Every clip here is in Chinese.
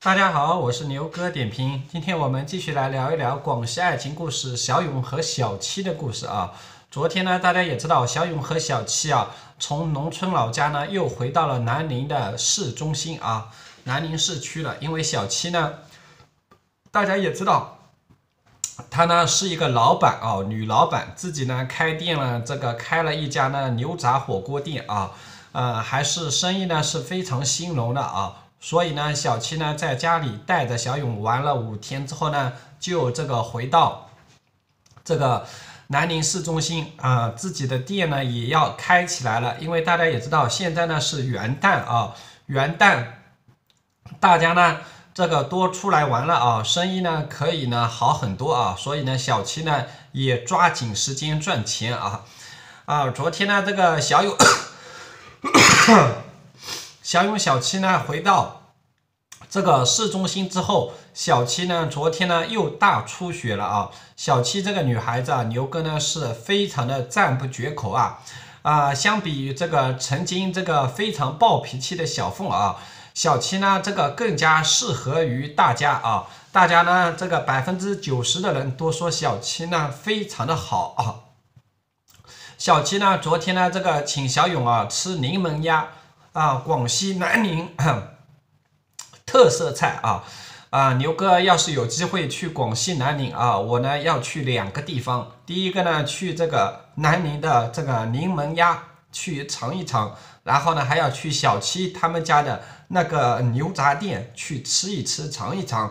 大家好，我是牛哥点评。今天我们继续来聊一聊广西爱情故事小勇和小七的故事啊。昨天呢，大家也知道小勇和小七啊，从农村老家呢又回到了南宁的市中心啊，南宁市区了。因为小七呢，大家也知道，她呢是一个老板啊，女老板，自己呢开了一家呢牛杂火锅店啊，还是生意呢是非常兴隆的啊。所以呢，小七呢在家里带着小勇玩了5天之后呢，就回到这个南宁市中心啊，自己的店呢也要开起来了。因为大家也知道，现在呢是元旦啊，元旦大家呢多出来玩了啊，生意呢可以呢好很多啊。所以呢，小七呢也抓紧时间赚钱啊。昨天呢小勇小七呢回到这个市中心之后，小七呢昨天呢又大出血了啊。小七这个女孩子啊，牛哥呢是非常的赞不绝口相比于曾经非常暴脾气的小凤啊，小七呢更加适合于大家啊。大家呢90%的人都说小七呢非常的好啊。小七呢昨天呢请小勇啊吃柠檬鸭广西南宁特色菜牛哥要是有机会去广西南宁我呢要去2个地方。第一个呢去南宁的柠檬鸭去尝一尝，然后呢还要去小七他们家的那个牛杂店去吃一吃尝一尝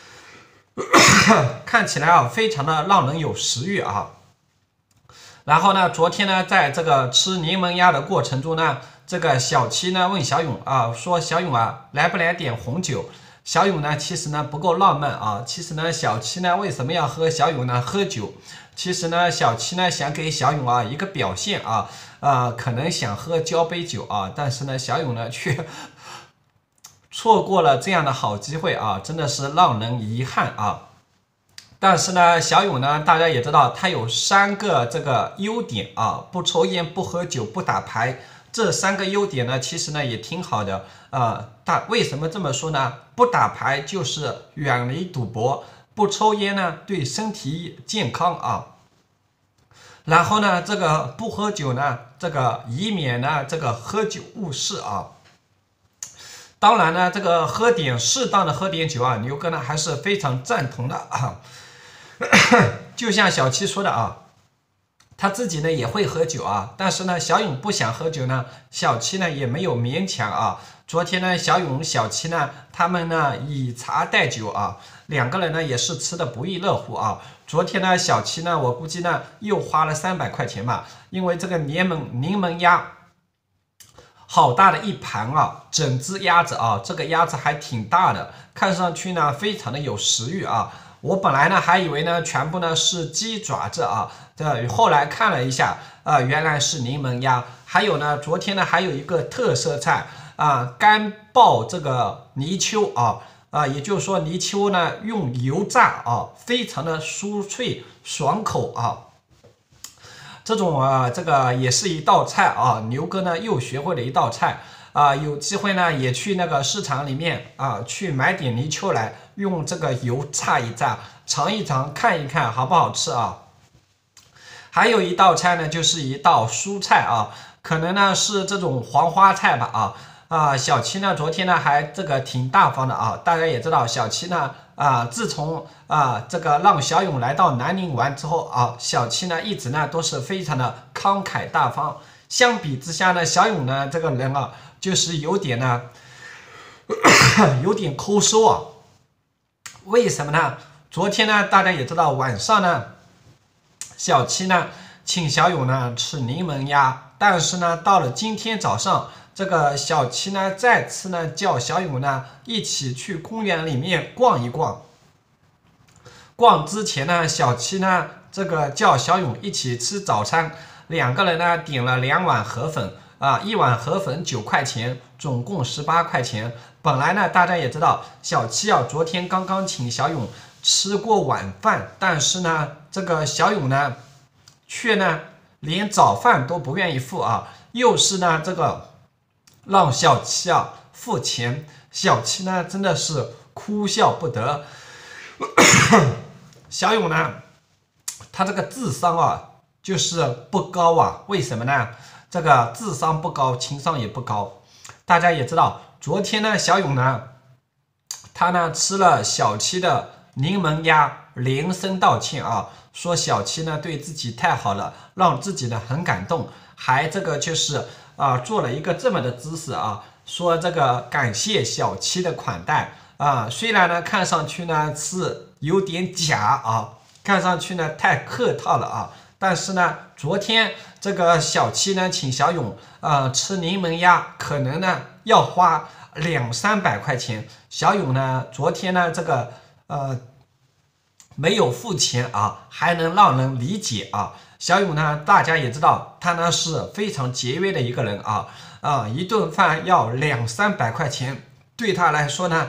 看起来非常的让人有食欲然后呢，昨天呢，在吃柠檬鸭的过程中呢，小七呢问小勇说小勇来不来点红酒？小勇呢其实呢不够浪漫其实呢，小七呢为什么要和小勇呢喝酒？其实呢，小七呢想给小勇一个表现可能想喝交杯酒但是呢，小勇呢却错过了这样的好机会真的是让人遗憾但是呢，小勇呢，大家也知道，他有3个优点不抽烟、不喝酒、不打牌，这3个优点呢，其实呢也挺好的为什么这么说呢？不打牌就是远离赌博，不抽烟呢对身体健康然后呢，不喝酒呢，以免呢喝酒误事当然呢，适当的喝点酒牛哥呢还是非常赞同的就像小七说的他自己呢也会喝酒但是呢，小勇不想喝酒呢，小七呢也没有勉强昨天呢，小勇、小七呢，他们呢以茶代酒2个人呢也是吃的不亦乐乎昨天呢，小七呢，我估计呢又花了300块钱吧，因为柠檬鸭好大的一盘整只鸭子这个鸭子还挺大的，看上去呢非常的有食欲我本来呢还以为呢全部呢是鸡爪子后来看了一下原来是柠檬鸭。还有呢，昨天呢还有一个特色菜干爆泥鳅也就是说泥鳅呢用油炸非常的酥脆爽口这种也是一道菜牛哥呢又学会了一道菜有机会呢也去那个市场里面去买点泥鳅来，用油炸一炸，尝一尝，看一看好不好吃还有一道菜呢，就是一道蔬菜可能呢是这种黄花菜吧小七呢昨天呢还挺大方的大家也知道，小七呢自从让小勇来到南宁玩之后小七呢一直呢都是非常的慷慨大方。相比之下呢，小勇呢这个人就是有点抠搜为什么呢？昨天呢大家也知道，晚上呢小七呢请小勇呢吃柠檬鸭，但是呢到了今天早上，小七呢再次呢叫小勇呢一起去公园里面逛一逛。逛之前呢，小七呢叫小勇一起吃早餐，2个人呢点了2碗河粉1碗河粉9块钱，总共18块钱。本来呢大家也知道，小七昨天刚刚请小勇吃过晚饭，但是呢小勇呢却呢连早饭都不愿意付又是呢让小七付钱。小七呢真的是哭笑不得。小勇呢，他这个智商啊，就是不高啊，为什么呢？这个智商不高，情商也不高。大家也知道，昨天呢，小勇呢，他呢吃了小七的柠檬鸭，连声道歉啊，说小七呢对自己太好了，让自己呢很感动，还这个就是做了一个这么的姿势啊，说这个感谢小七的款待啊，虽然呢看上去呢是有点假啊，看上去呢太客套了啊，但是呢昨天这个小七呢请小勇吃柠檬鸭，可能呢要花200-300块钱，小勇呢昨天呢这个没有付钱啊，还能让人理解啊。小勇呢，大家也知道，他呢是非常节约的一个人啊一顿饭要200-300块钱，对他来说呢，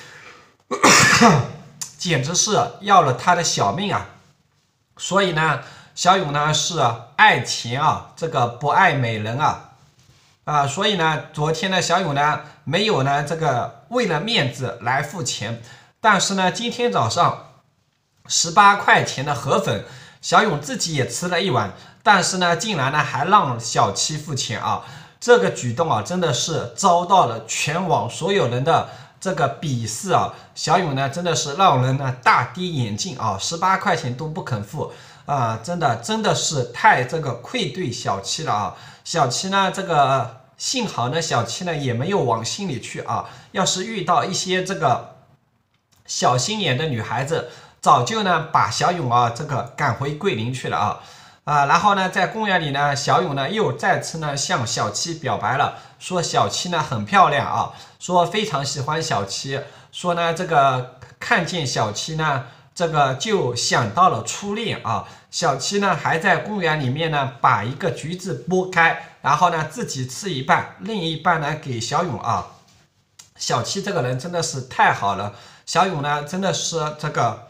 简直是要了他的小命啊。所以呢，小勇呢是爱钱啊，这个不爱美人啊所以呢，昨天呢，小勇呢没有呢这个为了面子来付钱，但是呢，今天早上18块钱的河粉，小勇自己也吃了一碗，但是呢，竟然呢还让小七付钱啊！这个举动啊，真的是遭到了全网所有人的这个鄙视啊！小勇呢，真的是让人呢大跌眼镜啊！18块钱都不肯付啊，真的是太这个愧对小七了啊！小七呢，这个幸好呢，小七呢也没有往心里去啊。要是遇到一些这个小心眼的女孩子，早就呢把小勇啊这个赶回桂林去了然后呢在公园里呢，小勇呢又再次呢向小七表白了，说小七呢很漂亮啊，说非常喜欢小七，说呢这个看见小七呢这个就想到了初恋啊。小七呢还在公园里面呢把一个橘子剥开，然后呢自己吃一半，另一半呢给小勇啊。小七这个人真的是太好了，小勇呢真的是这个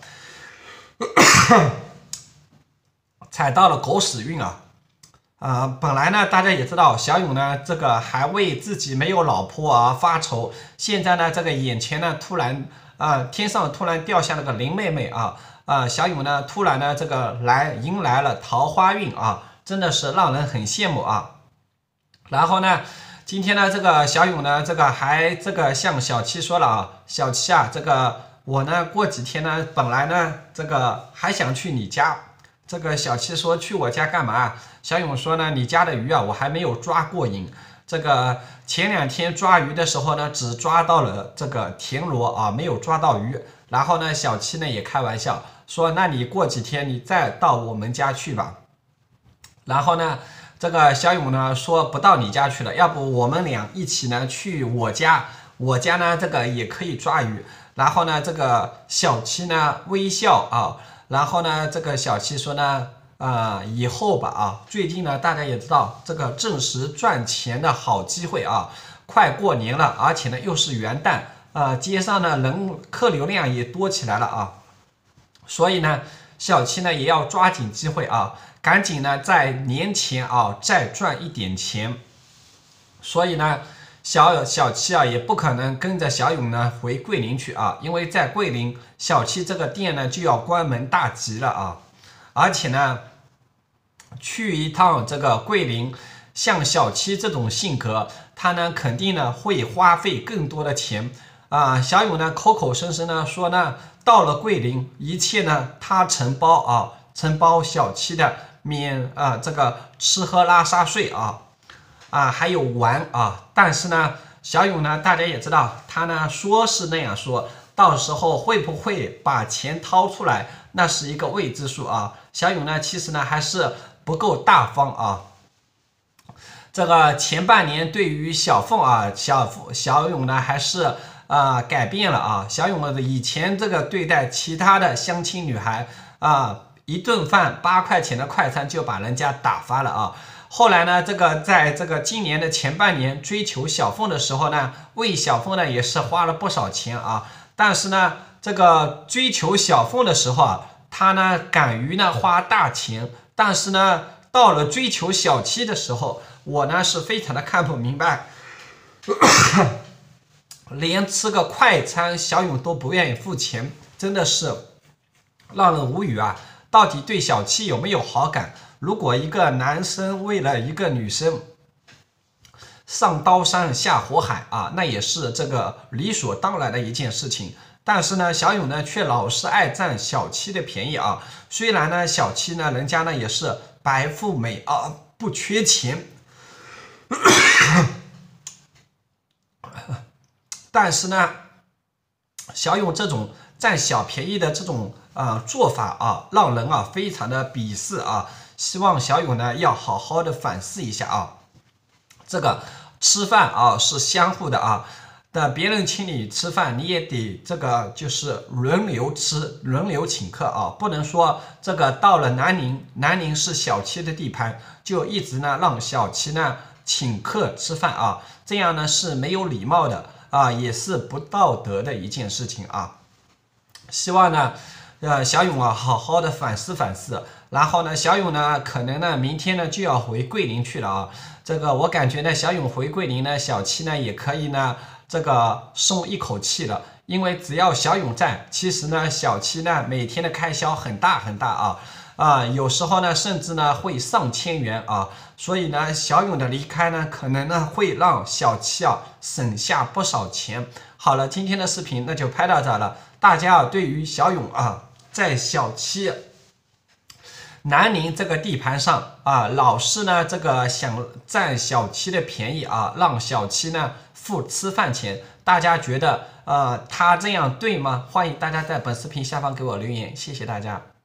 踩到了狗屎运本来呢大家也知道，小勇呢这个还为自己没有老婆而发愁，现在呢这个眼前呢突然天上突然掉下了个林妹妹小勇呢突然呢这个迎来了桃花运真的是让人很羡慕然后呢今天呢这个小勇呢这个还这个向小七说了小七这个我呢过几天呢本来呢这个还想去你家，这个小七说去我家干嘛？小勇说呢你家的鱼我还没有抓过瘾，这个前2天抓鱼的时候呢只抓到了这个田螺没有抓到鱼。然后呢小七呢也开玩笑说那你过几天你再到我们家去吧。然后呢这个小勇呢说不到你家去了，要不我们俩一起呢去我家呢这个也可以抓鱼。然后呢这个小七呢微笑然后呢这个小七说呢以后吧最近呢大家也知道这个正是赚钱的好机会快过年了，而且呢又是元旦街上呢客流量也多起来了所以呢小七呢也要抓紧机会赶紧呢在年前再赚一点钱。所以呢小七也不可能跟着小勇呢回桂林去因为在桂林小七这个店呢就要关门大吉了而且呢去一趟这个桂林，像小七这种性格，他呢肯定呢会花费更多的钱小勇呢口口声声呢说呢到了桂林一切呢他承包小七的这个吃喝拉撒睡还有玩但是呢小勇呢大家也知道，他呢说是那样说，到时候会不会把钱掏出来，那是一个未知数小勇呢其实呢还是不够大方这个前半年对于小凤小勇呢还是改变了小勇的以前这个对待其他的相亲女孩一顿饭8块钱的快餐就把人家打发了后来呢这个在这个今年的前半年追求小凤的时候呢，为小凤呢也是花了不少钱但是呢这个追求小凤的时候他呢敢于呢花大钱，但是呢到了追求小七的时候，我呢是非常的看不明白连吃个快餐小勇都不愿意付钱，真的是让人无语啊！到底对小七有没有好感？如果一个男生为了一个女生上刀山下火海啊，那也是这个理所当然的一件事情。但是呢，小勇呢却老是爱占小七的便宜啊。虽然呢，小七呢人家呢也是白富美啊，不缺钱，但是呢，小勇这种占小便宜的这种做法啊，让人啊非常的鄙视啊。希望小勇呢要好好的反思一下啊。这个吃饭啊是相互的啊，那别人请你吃饭，你也得这个就是轮流吃，轮流请客啊，不能说这个到了南宁是小七的地盘，就一直呢让小七呢请客吃饭啊，这样呢是没有礼貌的啊，也是不道德的一件事情啊。希望呢，小勇啊好好的反思反思，然后呢，小勇呢可能呢明天呢就要回桂林去了啊。这个我感觉呢，小勇回桂林呢，小七呢也可以呢这个松一口气了，因为只要小勇在，其实呢小七呢每天的开销很大很大啊，有时候呢甚至呢会上千元啊，所以呢小勇的离开呢可能呢会让小七啊省下不少钱。好了，今天的视频那就拍到这了，大家对于小勇啊在小七南宁这个地盘上啊，老是呢这个想占小七的便宜啊，让小七呢付吃饭钱，大家觉得他这样对吗？欢迎大家在本视频下方给我留言，谢谢大家。